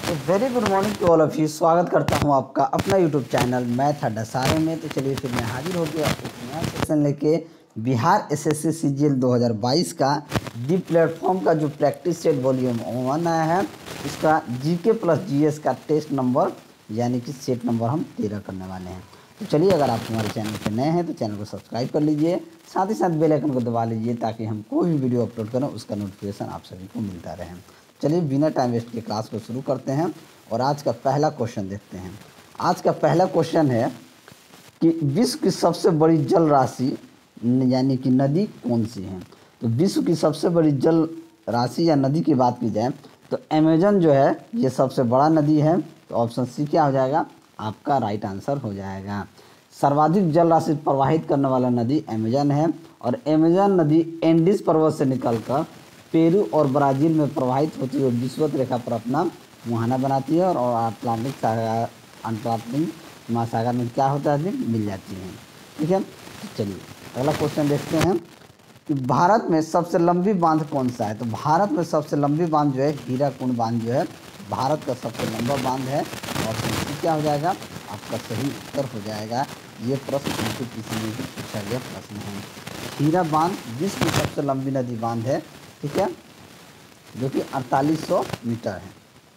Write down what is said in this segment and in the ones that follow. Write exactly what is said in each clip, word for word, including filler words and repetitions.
Very good morning to all of you. स्वागत करता हूं आपका अपना यूट्यूब चैनल मैथ अड्डा सारे में। तो चलिए फिर मैं हाजिर हो गया एक नया सेशन लेके। बिहार एसएससी सीजीएल दो हज़ार बाईस का डी प्लेटफॉर्म का जो प्रैक्टिस सेट वॉल्यूम वन आया है, इसका जीके प्लस जीएस का टेस्ट नंबर यानी कि सेट नंबर हम तेरह करने वाले हैं। तो चलिए, अगर आप हमारे चैनल पर नए हैं तो चैनल को सब्सक्राइब कर लीजिए, साथ ही साथ बेल आइकन को दबा लीजिए ताकि हम कोई भी वीडियो अपलोड करें उसका नोटिफिकेशन आप सभी को मिलता रहे। चलिए बिना टाइम वेस्ट के क्लास को शुरू करते हैं और आज का पहला क्वेश्चन देखते हैं। आज का पहला क्वेश्चन है कि विश्व की सबसे बड़ी जल राशि यानी कि नदी कौन सी है। तो विश्व की सबसे बड़ी जल राशि या नदी की बात की जाए तो अमेजन जो है ये सबसे बड़ा नदी है। तो ऑप्शन सी क्या हो जाएगा, आपका राइट आंसर हो जाएगा। सर्वाधिक जल राशि प्रवाहित करने वाला नदी अमेजन है और अमेजन नदी एंडीज पर्वत से निकलकर पेरू और ब्राज़ील में प्रवाहित होती हुई विषुवत रेखा पर अपना मुहाना बनाती है और अटलांटिक सागर अटलांटिक महासागर में क्या होता है, मिल जाती है। ठीक है, तो चलिए अगला क्वेश्चन देखते हैं कि भारत में सबसे लंबी बांध कौन सा है। तो भारत में सबसे लंबी बांध जो है हीराकुंड बांध जो है भारत का सबसे लंबा बांध है। ऑप्शन सी क्या हो जाएगा, आपका सही उत्तर हो जाएगा। ये प्रश्न हमको किसी ने भी पूछा गया प्रश्न है। हीरा बांध विश्व की सबसे लंबी नदी बांध है, ठीक है, जो कि अड़तालीस सौ मीटर है।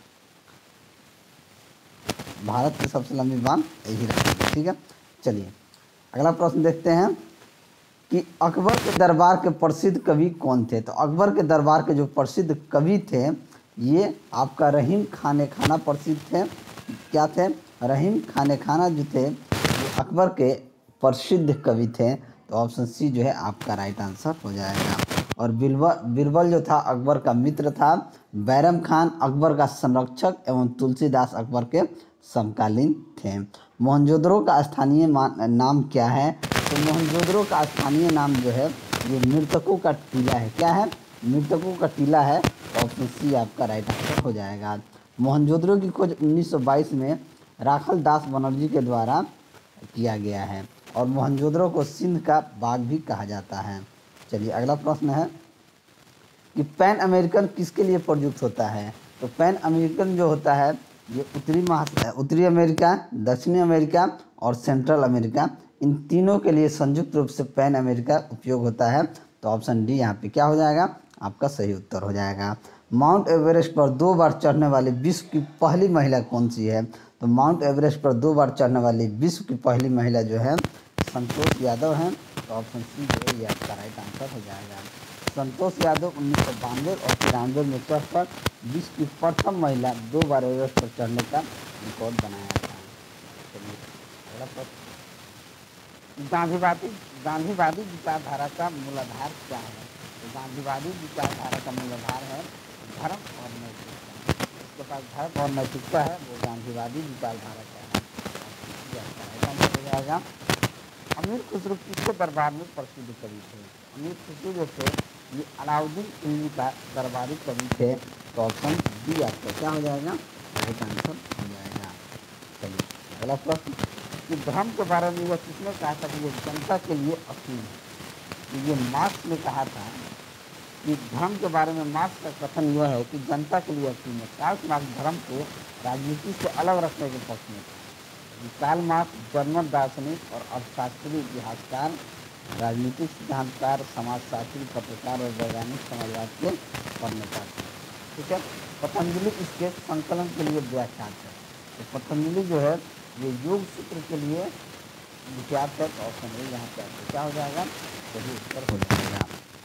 भारत की सबसे लंबी बांध हीरा। ठीक है, चलिए अगला प्रश्न देखते हैं कि अकबर के दरबार के प्रसिद्ध कवि कौन थे। तो अकबर के दरबार के जो प्रसिद्ध कवि थे ये आपका रहीम खान खाना प्रसिद्ध थे। क्या थे, रहीम खान खाना जो थे ये अकबर के प्रसिद्ध कवि थे। तो ऑप्शन सी जो है आपका राइट आंसर हो जाएगा। और बिरबल बिरबल जो था अकबर का मित्र था। बैरम खान अकबर का संरक्षक एवं तुलसीदास अकबर के समकालीन थे। मोहनजोदड़ो का स्थानीय नाम क्या है। तो मोहनजोदड़ो का स्थानीय नाम जो है ये मृतकों का टीला है। क्या है, मृतकों का टीला है। ऑप्शन सी आपका राइट आंसर हो जाएगा। मोहनजोदड़ो की खोज उन्नीस सौ बाईस में राखल दास बनर्जी के द्वारा किया गया है और मोहनजोदड़ो को सिंध का बाग भी कहा जाता है। चलिए अगला प्रश्न है कि पैन अमेरिकन किसके लिए प्रयुक्त होता है। तो पैन अमेरिकन जो होता है ये उत्तरी महा उत्तरी अमेरिका, दक्षिणी अमेरिका और सेंट्रल अमेरिका, इन तीनों के लिए संयुक्त रूप से पैन अमेरिका उपयोग होता है। तो ऑप्शन डी यहाँ पे क्या हो जाएगा, आपका सही उत्तर हो जाएगा। माउंट एवरेस्ट पर दो बार चढ़ने वाली विश्व की पहली महिला कौन सी है। तो माउंट एवरेस्ट पर दो बार चढ़ने वाली विश्व की पहली महिला जो है संतोष यादव हैं। तो ऑप्शन सी जो है ये आपका राइट आंसर हो जाएगा। संतोष यादव उन्नीस सौ बानवे और तिरानवे में चढ़कर विश्व की प्रथम महिला दो बार एवरेस्ट पर चढ़ने का रिकॉर्ड बनाया था। चलिए अगला प्रश्न, गांधीवादी गांधीवादी विचारधारा का मूलाधार क्या है। तो गांधीवादी विचारधारा का मूलाधार है धर्म और नैतिकता। इसके पास धर्म और नैतिकता है, वो गांधीवादी विचारधारा का है। हो जाएगा। अमीर खुसरो किसके दरबार में प्रसिद्ध कवि थे। अमीर खुसरो जो थे ये अलाउद्दीन खिलजी का दरबारी कवि थे। तो ऑप्शन डी आपका क्या हो जाएगा, राइट आंसर हो जाएगा। चलिए अगला प्रश्न कि धर्म के बारे में यह किसने कहा था कि ये जनता के लिए असीम है। ये मार्क्स ने कहा था कि धर्म के बारे में मार्क्स का कथन यह है कि जनता के लिए असीम है। कार्ल मार्क्स धर्म को राजनीति से अलग रखने के पक्ष में था। कार्ल मार्क्स जर्मन दार्शनिक और अर्थशास्त्री, इतिहासकार, राजनीतिक सिद्धांतकार, समाजशास्त्री, पत्रकार और वैज्ञानिक समाजवाद के प्रणेता थे। ठीक है, पतंजलि इसके संकलन के लिए व्याख्यात है। तो पतंजलि जो है ये योग सूत्र के लिए विख्यात है। तो ऑप्शन ए यहाँ पे क्या हो जाएगा, सही उत्तर हो जाएगा।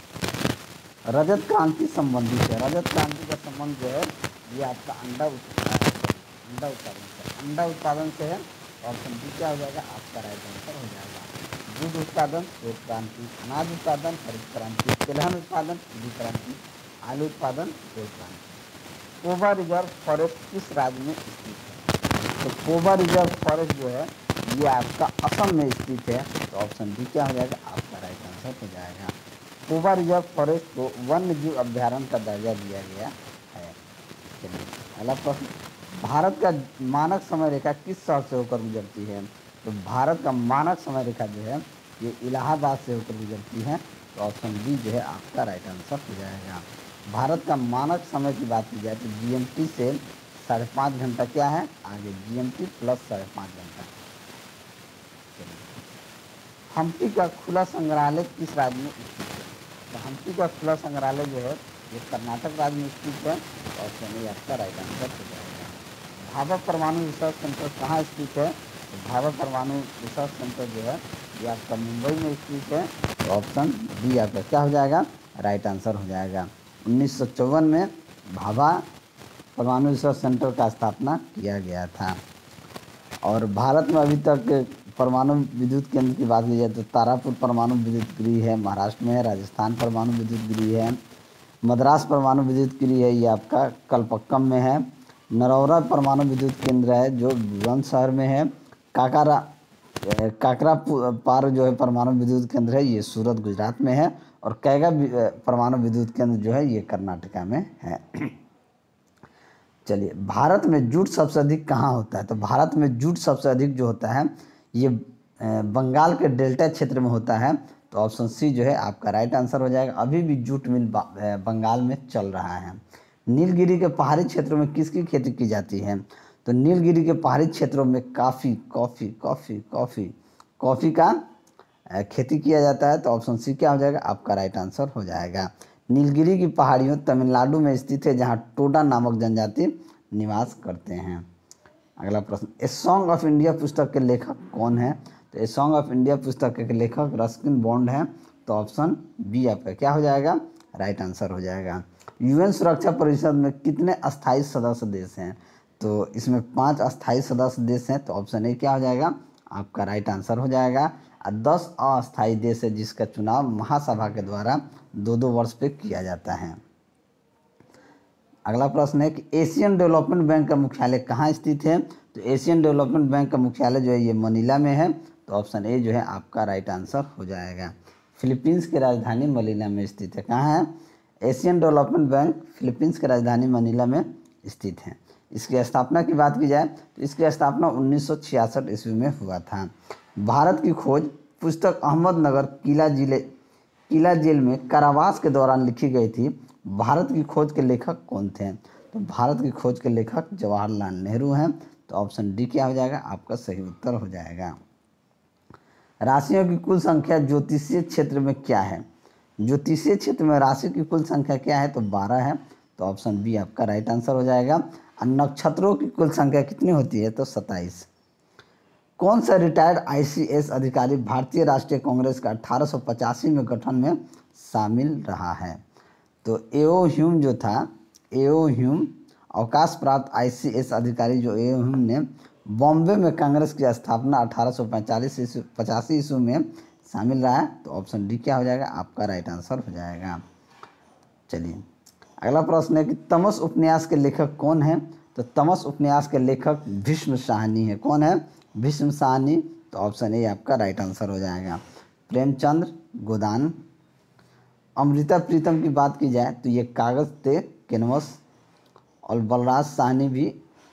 रजत क्रांति संबंधित है। रजत क्रांति का संबंध जो है ये आपका अंडा उत्पादन अंडा उत्पादन से अंडा उत्पादन से है। ऑप्शन बी क्या हो जाएगा, आपका राइट आंसर हो जाएगा। दूध उत्पादन श्वेत क्रांति, अनाज उत्पादन हरित क्रांति, तिलहन उत्पादन पीली क्रांति, आलू उत्पादन श्वेत क्रांति। कोबा रिजर्व फॉरेस्ट किस राज्य में स्थित है। तो कोबा रिजर्व फॉरेस्ट जो है ये आपका असम में स्थित है। तो ऑप्शन डी क्या हो जाएगा, आपका राइट आंसर हो जाएगा। कोबा रिजर्व फॉरेस्ट को वन्य जीव अभ्यारण्य का दर्जा दिया गया है। चलिए अगला प्रश्न, भारत का मानक समय रेखा किस शहर से होकर गुजरती है। तो भारत का मानक समय रेखा जो है ये इलाहाबाद से होकर गुजरती है। तो ऑप्शन बी जो है आपका राइट आंसर हो जाएगा। भारत का मानक समय की बात की जाए तो जीएमटी से साढ़े पाँच घंटा क्या है आगे, जीएमटी प्लस साढ़े पाँच घंटा। हम्पी का खुला संग्रहालय किस राज्य में स्थित है? तो हम्पी का खुला संग्रहालय जो है ये कर्नाटक राज्य में स्थित है, और सोनी आपका राइट आंसर हो जाएगा। भाभा परमाणु रिसर्च सेंटर कहाँ स्थित है? तो भाभा परमाणु रिसर्च सेंटर जो है ये आपका मुंबई में स्थित है, तो ऑप्शन बी आपका क्या हो जाएगा, राइट आंसर हो जाएगा। उन्नीस सौ चौवन में भाभा परमाणु रिसर्च सेंटर का स्थापना किया गया था। और भारत में अभी तक परमाणु विद्युत केंद्र की बात की जाए तो तारापुर परमाणु विद्युत गृह है, महाराष्ट्र में है। राजस्थान परमाणु विद्युत गृह है। मद्रास परमाणु विद्युत गृह है, ये आपका कलपक्कम में है। नरौरा परमाणु विद्युत केंद्र है जो बुलंदशहर में है। काकारा काकरा पार जो है परमाणु विद्युत केंद्र है, ये सूरत गुजरात में है। और कैगा परमाणु विद्युत केंद्र जो है ये कर्नाटका में है। चलिए, भारत में जूट सबसे अधिक कहाँ होता है? तो भारत में जूट सबसे अधिक जो होता है ये बंगाल के डेल्टा क्षेत्र में होता है, तो ऑप्शन सी जो है आपका राइट आंसर हो जाएगा। अभी भी जूट मिल बंगाल में चल रहा है। नीलगिरी के पहाड़ी क्षेत्रों में किसकी खेती की जाती है? तो नीलगिरी के पहाड़ी क्षेत्रों में काफ़ी कॉफ़ी कॉफ़ी कॉफ़ी कॉफ़ी का खेती किया जाता है, तो ऑप्शन सी क्या हो जाएगा आपका राइट आंसर हो जाएगा। नीलगिरी की पहाड़ियों तमिलनाडु में स्थित है, जहां टोडा नामक जनजाति निवास करते हैं। अगला प्रश्न, ए सॉन्ग ऑफ इंडिया पुस्तक के लेखक कौन है? तो ए सॉन्ग ऑफ इंडिया पुस्तक के लेखक रस्किन बॉन्ड हैं, तो ऑप्शन बी आपका क्या हो जाएगा, राइट आंसर हो जाएगा। यूएन सुरक्षा परिषद में कितने अस्थायी सदस्य देश हैं? तो इसमें पांच अस्थायी सदस्य देश हैं, तो ऑप्शन ए क्या हो जाएगा आपका राइट आंसर हो जाएगा। और दस अस्थायी देश है जिसका चुनाव महासभा के द्वारा दो दो वर्ष पे किया जाता है। अगला प्रश्न है कि एशियन डेवलपमेंट बैंक का मुख्यालय कहाँ स्थित है? तो एशियन डेवलपमेंट बैंक का मुख्यालय जो है ये मनीला में है, तो ऑप्शन ए जो है आपका राइट आंसर हो जाएगा। फिलीपींस की राजधानी मनीला में स्थित है। कहाँ है? एशियन डेवलपमेंट बैंक फिलीपींस की राजधानी मनीला में स्थित है। इसकी स्थापना की बात की जाए तो इसकी स्थापना उन्नीस सौ छियासठ ईस्वी में हुआ था। भारत की खोज पुस्तक अहमदनगर किला जिले किला जेल में कारावास के दौरान लिखी गई थी। भारत की खोज के लेखक कौन थे? तो भारत की खोज के लेखक जवाहरलाल नेहरू हैं, तो ऑप्शन डी क्या हो जाएगा आपका सही उत्तर हो जाएगा। राशियों की कुल संख्या ज्योतिषीय क्षेत्र में क्या है? ज्योतिषीय क्षेत्र में राशि की कुल संख्या क्या है? तो बारह है, तो ऑप्शन बी आपका राइट आंसर हो जाएगा। और नक्षत्रों की कुल संख्या कितनी होती है? तो सत्ताईस। कौन सा रिटायर्ड आईसीएस अधिकारी भारतीय राष्ट्रीय कांग्रेस का अठारह सौ पचासी में गठन में शामिल रहा है? तो एओ ह्यूम जो था, एओ ह्यूम अवकाश प्राप्त आईसीएस अधिकारी जो एओ ह्यूम ने बॉम्बे में कांग्रेस की स्थापना अठारह सौ पैंतालीस ईस्वी पचासी ईस्वी में शामिल रहा है, तो ऑप्शन डी क्या हो जाएगा आपका राइट आंसर हो जाएगा। चलिए, अगला प्रश्न है कि तमस उपन्यास के लेखक कौन है? तो तमस उपन्यास के लेखक भीष्म साहनी है। कौन है? भीष्म साहनी, तो ऑप्शन ए आपका राइट आंसर हो जाएगा। प्रेमचंद्र गोदान। अमृता प्रीतम की बात की जाए तो ये कागज थे कैनवस। और बलराज साहनी भी।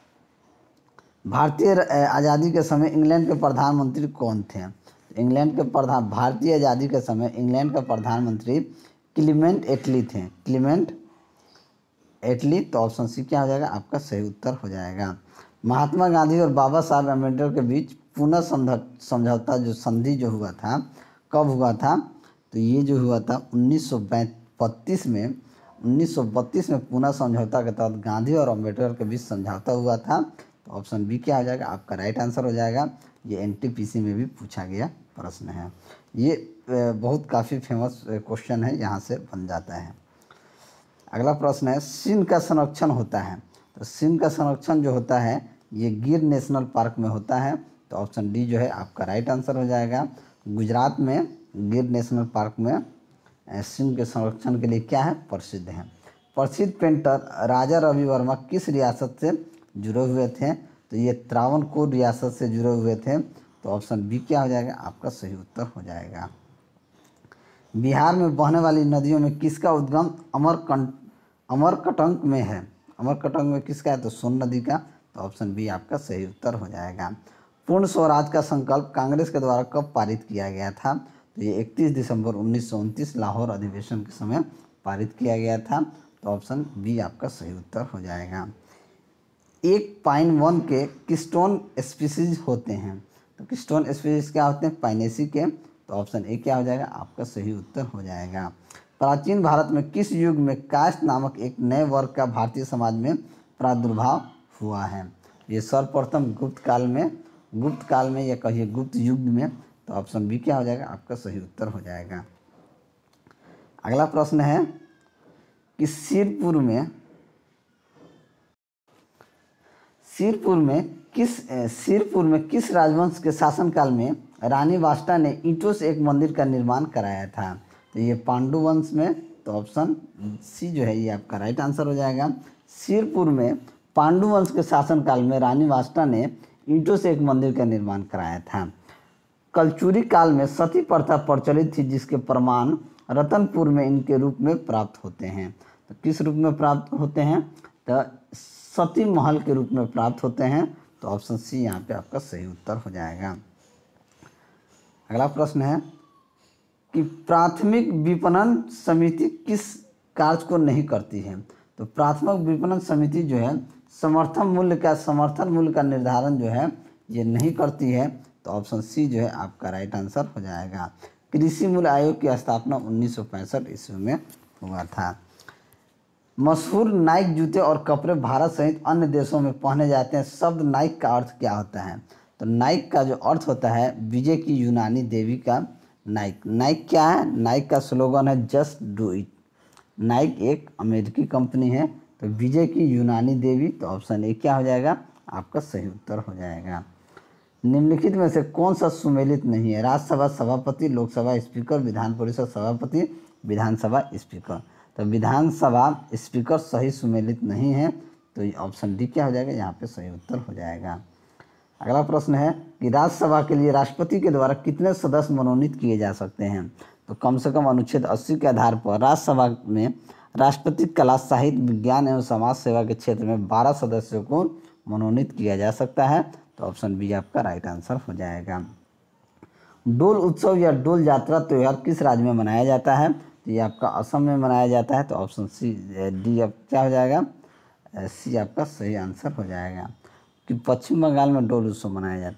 भारतीय आज़ादी के समय इंग्लैंड के प्रधानमंत्री कौन थे? इंग्लैंड के प्रधान भारतीय आज़ादी के समय इंग्लैंड का प्रधानमंत्री क्लीमेंट एटली थे। क्लीमेंट एटली, तो ऑप्शन सी क्या हो जाएगा आपका सही उत्तर हो जाएगा। महात्मा गांधी और बाबा साहब अम्बेडकर के बीच पुनः समझौता जो संधि जो हुआ था कब हुआ था? तो ये जो हुआ था उन्नीस सौ बत्तीस में उन्नीस सौ बत्तीस में पुनः समझौता के तहत गांधी और अम्बेडकर के बीच समझौता हुआ था, तो ऑप्शन बी क्या हो जाएगा आपका राइट आंसर हो जाएगा। ये एनटीपीसी में भी पूछा गया प्रश्न है। ये बहुत काफ़ी फेमस क्वेश्चन है, यहाँ से बन जाता है। अगला प्रश्न है सिंह का संरक्षण होता है। तो सिंह का संरक्षण जो होता है ये गिर नेशनल पार्क में होता है, तो ऑप्शन डी जो है आपका राइट आंसर हो जाएगा। गुजरात में गिर नेशनल पार्क में सिंह के संरक्षण के लिए क्या है प्रसिद्ध है। प्रसिद्ध पेंटर राजा रवि वर्मा किस रियासत से जुड़े हुए थे? तो ये त्रावणकोर रियासत से जुड़े हुए थे, तो ऑप्शन बी क्या हो जाएगा आपका सही उत्तर हो जाएगा। बिहार में बहने वाली नदियों में किसका उद्गम अमरकंट अमरकटंक में है? अमरकटंक में किसका है? तो सोन नदी का, तो ऑप्शन बी आपका सही उत्तर हो जाएगा। पूर्ण स्वराज का संकल्प कांग्रेस के द्वारा कब पारित किया गया था? तो ये इकतीस दिसंबर उन्नीस सौ उनतीस लाहौर अधिवेशन के समय पारित किया गया था, तो ऑप्शन बी आपका सही उत्तर हो जाएगा। एक पाइन वन के किस्टोन स्पीसीज होते हैं। तो किस्टोन स्पीसीज क्या होते हैं? पाइनेसी के। तो ऑप्शन ए क्या हो जाएगा? आपका सही उत्तर हो जाएगा। प्राचीन भारत में किस युग में कास्ट नामक एक नए वर्ग का भारतीय समाज में प्रादुर्भाव हुआ है? ये सर्वप्रथम गुप्त काल में, गुप्त काल में या कहिए गुप्त युग में। तो ऑप्शन बी क्या हो जाएगा? आपका सही उत्तर हो जाएगा। अगला प्रश्न है कि सिरपुर में सिरपुर में किस सिरपुर में किस राजवंश के शासनकाल में रानी वाष्टा ने ईंटों से एक मंदिर का निर्माण कराया था? तो ये पांडु वंश में। तो ऑप्शन सी जो है ये आपका राइट आंसर हो जाएगा। सिरपुर में पांडु वंश के शासनकाल में रानी वाष्टा ने ईंटों से एक मंदिर का निर्माण कराया था। कलचुरी काल में सती प्रथा प्रचलित थी, जिसके प्रमाण रतनपुर में इनके रूप में प्राप्त होते हैं। तो किस रूप में प्राप्त होते हैं? तो सती महल के रूप में प्राप्त होते हैं। तो ऑप्शन सी यहाँ पे आपका सही उत्तर हो जाएगा। अगला प्रश्न है कि प्राथमिक विपणन समिति किस कार्य को नहीं करती है? तो प्राथमिक विपणन समिति जो है समर्थन मूल्य का समर्थन मूल्य का निर्धारण जो है ये नहीं करती है। तो ऑप्शन सी जो है आपका राइट आंसर हो जाएगा। कृषि मूल्य आयोग की स्थापना उन्नीस सौ पैंसठ ईस्वी में हुआ था। मशहूर नाइक जूते और कपड़े भारत सहित अन्य देशों में पहने जाते हैं। शब्द नाइक का अर्थ क्या होता है? तो नाइक का जो अर्थ होता है विजय की यूनानी देवी का नाइक। नाइक क्या है? नाइक का स्लोगन है जस्ट डू इट। नाइक एक अमेरिकी कंपनी है। तो विजय की यूनानी देवी। तो ऑप्शन ए क्या हो जाएगा? आपका सही उत्तर हो जाएगा। निम्नलिखित में से कौन सा सुमेलित नहीं है? राज्यसभा सभापति, लोकसभा स्पीकर, विधान परिषद सभापति, विधानसभा स्पीकर। तो विधानसभा स्पीकर सही सुमेलित नहीं है। तो ये ऑप्शन डी क्या हो जाएगा? यहाँ पे सही उत्तर हो जाएगा। अगला प्रश्न है कि राज्यसभा के लिए राष्ट्रपति के द्वारा कितने सदस्य मनोनीत किए जा सकते हैं? तो कम से कम अनुच्छेद अस्सी के आधार पर राज्यसभा में राष्ट्रपति कला, साहित्य, विज्ञान एवं समाज सेवा के क्षेत्र में बारह सदस्यों को मनोनीत किया जा सकता है। तो ऑप्शन बी आपका राइट आंसर हो जाएगा। डोल उत्सव या डोल यात्रा त्यौहार किस राज्य में मनाया जाता है? तो ये आपका असम में मनाया जाता है। तो ऑप्शन सी डी अब क्या हो जाएगा? सी आपका सही आंसर हो जाएगा कि पश्चिम बंगाल में डोल उत्सव मनाया जाता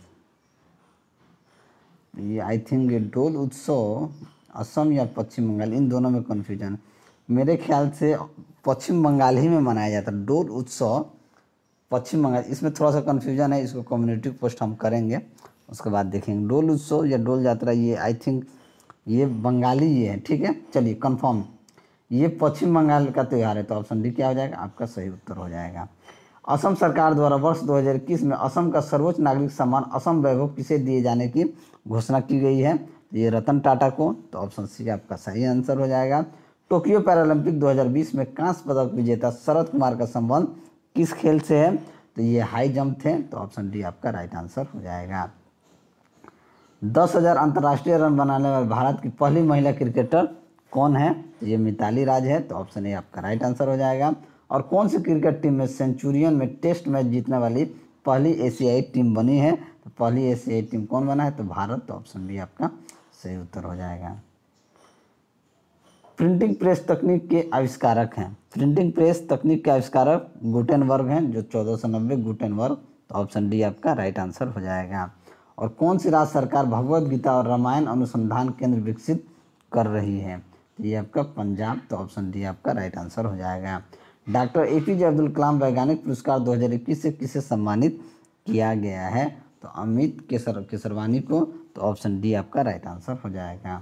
है। ये आई थिंक ये डोल उत्सव असम या पश्चिम बंगाल, इन दोनों में कन्फ्यूजन। मेरे ख्याल से पश्चिम बंगाल ही में मनाया जाता है डोल उत्सव, पश्चिम बंगाल। इसमें थोड़ा सा कन्फ्यूजन है, इसको कम्युनिटी पोस्ट हम करेंगे, उसके बाद देखेंगे। डोल उत्सव या डोल यात्रा ये आई थिंक ये बंगाली ये है। ठीक है, चलिए कंफर्म ये पश्चिम बंगाल का त्यौहार है। तो ऑप्शन डी क्या हो जाएगा? आपका सही उत्तर हो जाएगा। असम सरकार द्वारा वर्ष दो हज़ार इक्कीस में असम का सर्वोच्च नागरिक सम्मान असम वैभव किसे दिए जाने की घोषणा की गई है? ये रतन टाटा को। तो ऑप्शन सी आपका सही आंसर हो जाएगा। टोक्यो पैरालंपिक दो हज़ार बीस में कांस्य पदक विजेता शरद कुमार का संबंध किस खेल से है? तो ये हाई जंप थे। तो ऑप्शन डी आपका राइट आंसर हो जाएगा। दस हजार अंतर्राष्ट्रीय रन बनाने वाले भारत की पहली महिला क्रिकेटर कौन है? तो ये मिताली राज है। तो ऑप्शन ए आपका राइट आंसर हो जाएगा। और कौन सी क्रिकेट टीम में सेंचुरियन में टेस्ट मैच जीतने वाली पहली एशियाई टीम बनी है? तो पहली एशियाई टीम कौन बना है? तो भारत। तो ऑप्शन बी आपका सही उत्तर हो जाएगा। प्रिंटिंग प्रेस तकनीक के आविष्कारक हैं। प्रिंटिंग प्रेस तकनीक के आविष्कारक गुटेनबर्ग हैं, जो चौदह सौ नब्बे गुटेनबर्ग। तो ऑप्शन डी आपका राइट आंसर हो जाएगा। और कौन सी राज्य सरकार भगवद गीता और रामायण अनुसंधान केंद्र विकसित कर रही है? तो ये आपका पंजाब। तो ऑप्शन डी आपका राइट आंसर हो जाएगा। Doctor A P J Abdul Kalam वैज्ञानिक पुरस्कार दो हज़ार इक्कीस से किसे सम्मानित किया गया है? तो अमित केसर केसरवानी को। तो ऑप्शन डी आपका राइट आंसर हो जाएगा।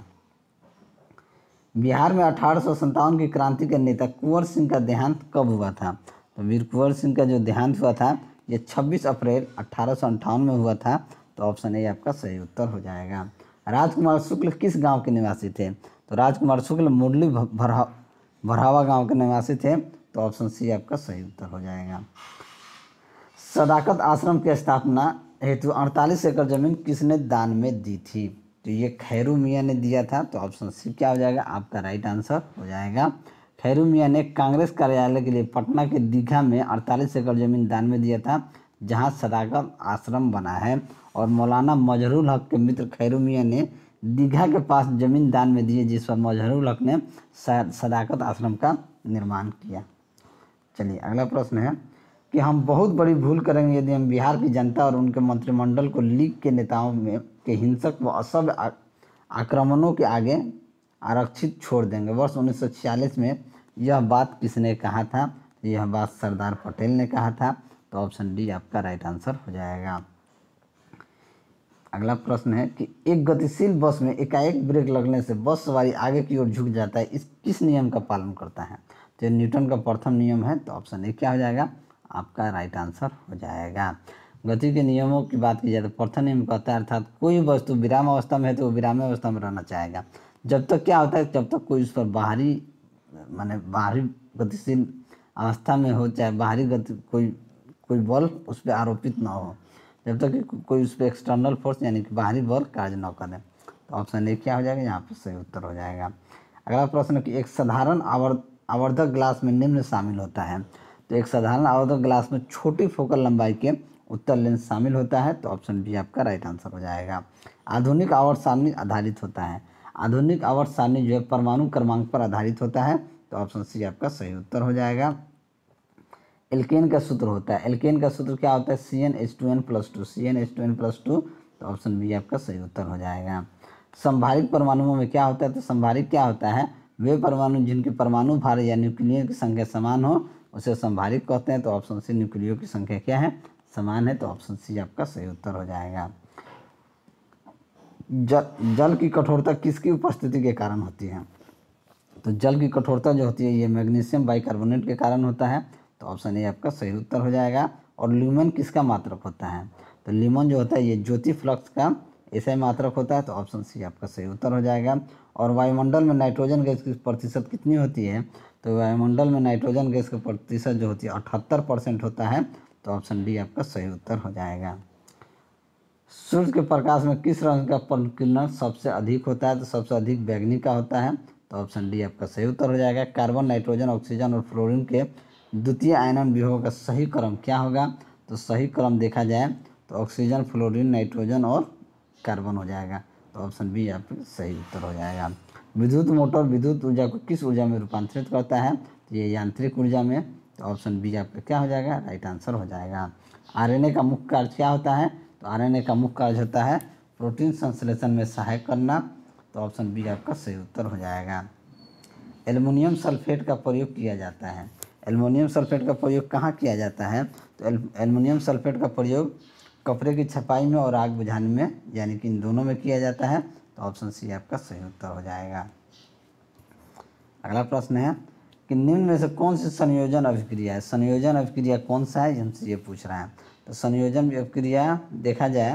बिहार में अठारह सौ संतावन की क्रांति के नेता कुंवर सिंह का देहांत कब हुआ था? तो वीर कुंवर सिंह का जो देहांत हुआ था ये छब्बीस अप्रैल अठारह सौ अंठावन में हुआ था। तो ऑप्शन ए आपका सही उत्तर हो जाएगा। राजकुमार शुक्ल किस गांव के निवासी थे? तो राजकुमार शुक्ल मुरली भरा भरावा गांव के निवासी थे। तो ऑप्शन सी आपका सही उत्तर हो जाएगा। सदाकत आश्रम की स्थापना हेतु अड़तालीस एकड़ जमीन किसने दान में दी थी? तो ये खैरू मियाँ ने दिया था। तो ऑप्शन सी क्या हो जाएगा? आपका राइट आंसर हो जाएगा। खैरू मियाँ ने कांग्रेस कार्यालय के लिए पटना के दीघा में अड़तालीस एकड़ जमीन दान में दिया था, जहां सदाकत आश्रम बना है। और मौलाना मजहरुल हक के मित्र खैरू मियाँ ने दीघा के पास जमीन दान में दी, जिस पर मजहरुल हक ने सदाकत आश्रम का निर्माण किया। चलिए अगला प्रश्न है कि हम बहुत बड़ी भूल करेंगे यदि हम बिहार की जनता और उनके मंत्रिमंडल को लीग के नेताओं में के हिंसक व असभ्य आ- आक्रमणों के आगे आरक्षित छोड़ देंगे। वर्ष उन्नीस सौ छियालीस में यह बात किसने कहा था? यह बात सरदार पटेल ने कहा था। तो ऑप्शन डी आपका राइट आंसर हो जाएगा। अगला प्रश्न है कि एक गतिशील बस में एकाएक ब्रेक लगने से बस सवारी आगे की ओर झुक जाता है, इस किस नियम का पालन करता है? तो न्यूटन का प्रथम नियम है। तो ऑप्शन ए क्या हो जाएगा? आपका राइट आंसर हो जाएगा। गति के नियमों की बात की जाए तो प्रथम नियम कहता है अर्थात कोई वस्तु विराम अवस्था में है तो वो विराम अवस्था में रहना चाहेगा। जब तक क्या होता है, जब तक कोई उस पर बाहरी माने बाहरी गतिशील अवस्था में हो, चाहे बाहरी गति कोई कोई बल उस पर आरोपित ना हो, जब तक कि कोई उस पर एक्सटर्नल फोर्स यानी कि बाहरी बल कार्य न करे। तो ऑप्शन ए क्या हो जाएगा? यहाँ पर सही उत्तर हो जाएगा। अगला प्रश्न कि एक साधारण आवर्त आवर्धक ग्लास में निम्न शामिल होता है। तो एक साधारण आवर्धक ग्लास में छोटी फोकल लंबाई के उत्तल लेंस शामिल होता है। तो ऑप्शन बी आपका राइट आंसर हो जाएगा। आधुनिक आवर्त सारणी आधारित होता है। आधुनिक आवर्त सारणी जो है परमाणु क्रमांक पर आधारित होता है। तो ऑप्शन सी आपका सही उत्तर हो जाएगा। एल्केन का सूत्र होता है, एल्केन का सूत्र क्या होता है? C N H two N plus two, C N H two N plus two. तो ऑप्शन बी आपका सही उत्तर हो जाएगा। संभारित परमाणुओं में क्या होता है? तो संभारित क्या होता है? वे परमाणु जिनके परमाणु भार या न्यूक्लियो की संख्या समान हो उसे संभारित कहते हैं। तो ऑप्शन सी न्यूक्लियो की संख्या क्या है? समान है। तो ऑप्शन सी आपका सही उत्तर हो जाएगा। जल जल की कठोरता किसकी उपस्थिति के कारण होती है? तो जल की कठोरता जो होती है ये मैग्नीशियम बाइकार्बोनेट के कारण होता है। तो ऑप्शन ए आपका सही उत्तर हो जाएगा। और ल्यूमेन किसका मात्रक होता है? तो ल्यूमेन जो होता है ये ज्योति फ्लक्स का ऐसा मात्रक होता है। तो ऑप्शन सी आपका सही उत्तर हो जाएगा। और वायुमंडल में नाइट्रोजन गैस की प्रतिशत कितनी होती है? तो वायुमंडल में नाइट्रोजन गैस की प्रतिशत जो होती है अठहत्तर परसेंट होता है। तो ऑप्शन डी आपका सही उत्तर हो जाएगा। सूर्य के प्रकाश में किस रंग का प्रकिरण सबसे अधिक होता है? तो सबसे अधिक बैगनी का होता है। तो ऑप्शन डी आपका सही उत्तर हो जाएगा। कार्बन, नाइट्रोजन, ऑक्सीजन और फ्लोरीन के द्वितीय आयनन विभव का सही क्रम क्या होगा? तो सही क्रम देखा जाए तो ऑक्सीजन, फ्लोरीन, नाइट्रोजन और कार्बन हो जाएगा। तो ऑप्शन बी आपका सही उत्तर हो जाएगा। विद्युत मोटर विद्युत ऊर्जा को किस ऊर्जा में रूपांतरित करता है? तो ये यांत्रिक ऊर्जा में। तो ऑप्शन बी आपका क्या हो जाएगा? राइट आंसर हो जाएगा। आरएनए का मुख्य कार्य क्या होता है? तो आरएनए का मुख्य कार्य होता है प्रोटीन संश्लेषण में सहायक करना। तो ऑप्शन बी आपका सही उत्तर हो जाएगा। एल्युमिनियम सल्फेट का प्रयोग किया जाता है। एल्युमिनियम सल्फेट का प्रयोग कहाँ किया जाता है? तो एल्युमिनियम सल्फेट का प्रयोग कपड़े की छपाई में और आग बुझाने में यानी कि इन दोनों में किया जाता है। तो ऑप्शन सी आपका सही उत्तर हो जाएगा। अगला प्रश्न है कि निम्न में से कौन सी संयोजन अभिक्रिया है? संयोजन अभिक्रिया कौन सा है? हमसे ये पूछ रहा है। तो संयोजन अभिक्रिया देखा जाए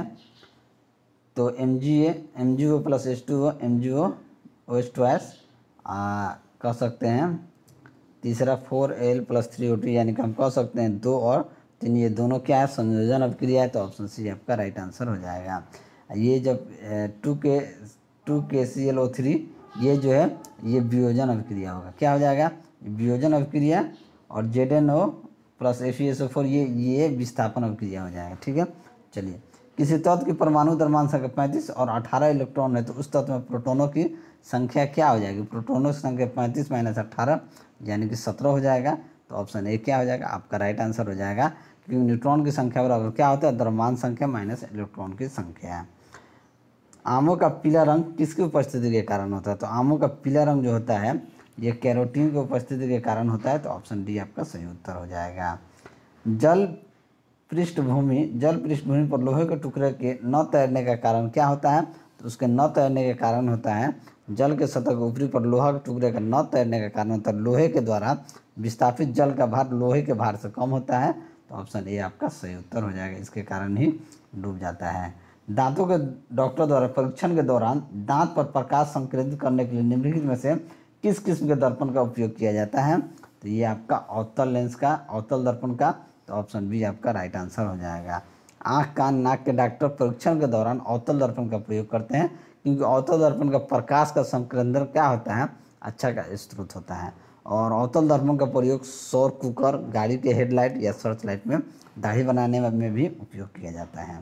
तो M G A M G O plus H two O M G O O H twice कह सकते हैं। तीसरा four L plus three O two यानी कि हम कह सकते हैं दो और तीन, ये दोनों क्या है? संयोजन अभिक्रिया है। तो ऑप्शन सी आपका राइट आंसर हो जाएगा। ये जब टू के टू के सी एल ओ थ्री ये जो है ये वियोजन अभिक्रिया होगा। क्या हो जाएगा? वियोजन अभिक्रिया। और Z N O plus F E S O four ये ये विस्थापन अभिक्रिया हो जाएगा। ठीक है, चलिए। किसी तत्व की परमाणु द्रव्यमान संख्या पैंतीस और अठारह इलेक्ट्रॉन है तो उस तत्व में प्रोटोनों की संख्या क्या हो जाएगी? प्रोटोनों की संख्या पैंतीस माइनस अट्ठारह यानी कि सत्रह हो जाएगा। तो ऑप्शन ए क्या हो जाएगा? आपका राइट आंसर हो जाएगा। क्योंकि न्यूट्रॉन की संख्या बराबर क्या होता है? द्रव्यमान संख्या माइनस इलेक्ट्रॉन की संख्या। आमों का पीला रंग किसकी उपस्थिति के कारण होता है? तो आमों का पीला रंग जो होता है ये कैरोटीन की उपस्थिति के कारण होता है। तो ऑप्शन डी आपका सही उत्तर हो जाएगा। जल पृष्ठभूमि जल पृष्ठभूमि पर लोहे के टुकड़े के न तैरने का कारण क्या होता है? तो उसके न तैरने के कारण होता है जल के सतह के ऊपरी पर लोहा के टुकड़े का न तैरने का कारण होता है लोहे के द्वारा विस्थापित जल का भार लोहे के भार से कम होता है। तो ऑप्शन ए आपका सही उत्तर हो जाएगा। इसके कारण ही डूब जाता है। दांतों के डॉक्टर द्वारा परीक्षण के दौरान दांत पर प्रकाश संकेंद्रित करने के लिए निम्नलिखित में से किस किस्म के दर्पण का उपयोग किया जाता है? तो ये आपका अवतल लेंस का अवतल दर्पण का। तो ऑप्शन बी आपका राइट आंसर हो जाएगा। आँख कान नाक के डॉक्टर परीक्षण के दौरान अवतल दर्पण का प्रयोग करते हैं क्योंकि अवतल दर्पण का प्रकाश का संकेंद्रण क्या होता है? अच्छा का स्रोत होता है। और अवतल दर्पण का प्रयोग सौर कुकर, गाड़ी के हेडलाइट या सर्च लाइट में दाढ़ी बनाने में भी उपयोग किया जाता है।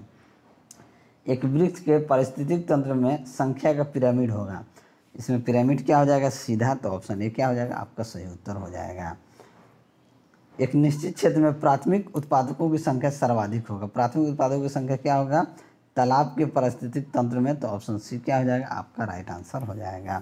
एक वृक्ष के पारिस्थितिक तंत्र में संख्या का पिरामिड होगा। इसमें पिरामिड क्या हो जाएगा? सीधा। तो ऑप्शन ए क्या हो जाएगा? आपका सही उत्तर हो जाएगा। एक निश्चित क्षेत्र में प्राथमिक उत्पादकों की संख्या सर्वाधिक होगा। प्राथमिक उत्पादकों की संख्या क्या होगा? तालाब के पारिस्थितिक तंत्र में। तो ऑप्शन सी क्या हो जाएगा? आपका राइट आंसर हो जाएगा।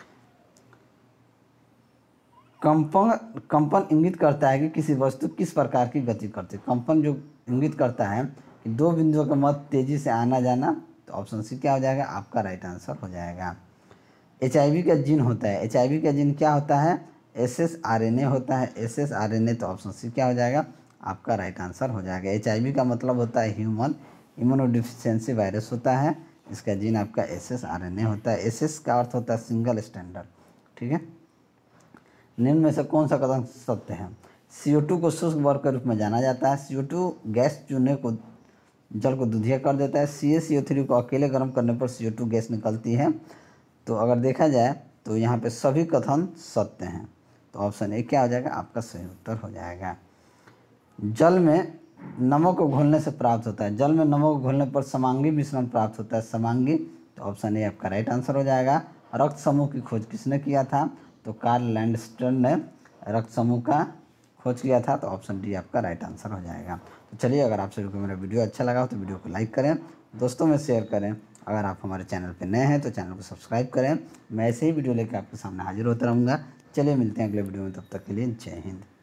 कंपन कंपन इंगित करता है कि किसी वस्तु किस प्रकार की गति करती है। कंपन जो इंगित करता है कि दो बिंदुओं के मध्य तेजी से आना जाना। तो ऑप्शन सी क्या हो जाएगा? आपका राइट आंसर हो जाएगा। एच आई वी का जीन होता है। एच आई वी का जीन क्या होता है? S S R N A होता है। S S R N A. तो ऑप्शन सी क्या हो जाएगा? आपका राइट आंसर हो जाएगा। एच आई वी का मतलब होता है ह्यूमन इम्यूनोडिफिशियेंसी वायरस होता है। इसका जीन आपका S S R N A होता है। एस एस का अर्थ होता है सिंगल स्टैंडर्ड। ठीक है। निम्न में से कौन सा कथन सत्य है? सी ओ टू को शुष्क वर्ग के रूप में जाना जाता है। सी ओ टू गैस चूने को जल को दुधिया कर देता है। सी ए सी ओ थ्री को अकेले गर्म करने पर सी ओ टू गैस निकलती है। तो अगर देखा जाए तो यहाँ पे सभी कथन सत्य हैं। तो ऑप्शन ए क्या हो जाएगा? आपका सही उत्तर हो जाएगा। जल में नमक को घोलने से प्राप्त होता है। जल में नमक को घोलने पर समांगी मिश्रण प्राप्त होता है। समांगी। तो ऑप्शन ए आपका राइट आंसर हो जाएगा। रक्त समूह की खोज किसने किया था? तो कार्ल लैंडस्टर्न ने रक्त समूह का खोज किया था। तो ऑप्शन डी आपका राइट आंसर हो जाएगा। तो चलिए, अगर आप सभी को मेरा वीडियो अच्छा लगा हो तो वीडियो को लाइक करें, दोस्तों में शेयर करें। अगर आप हमारे चैनल पर नए हैं तो चैनल को सब्सक्राइब करें। मैं ऐसे ही वीडियो लेकर आपके सामने हाजिर होता रहूँगा। चलिए मिलते हैं अगले वीडियो में, तब तक के लिए जय हिंद।